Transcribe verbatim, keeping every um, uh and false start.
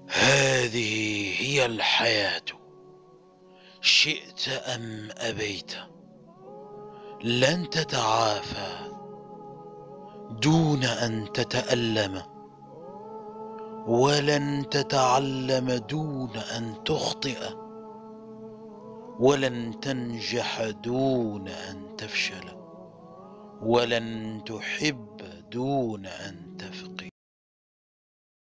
هذه هي الحياة، شئت أم أبيت. لن تتعافى دون أن تتألم، ولن تتعلم دون أن تخطئ، ولن تنجح دون أن تفشل، ولن تحب دون أن تفقد.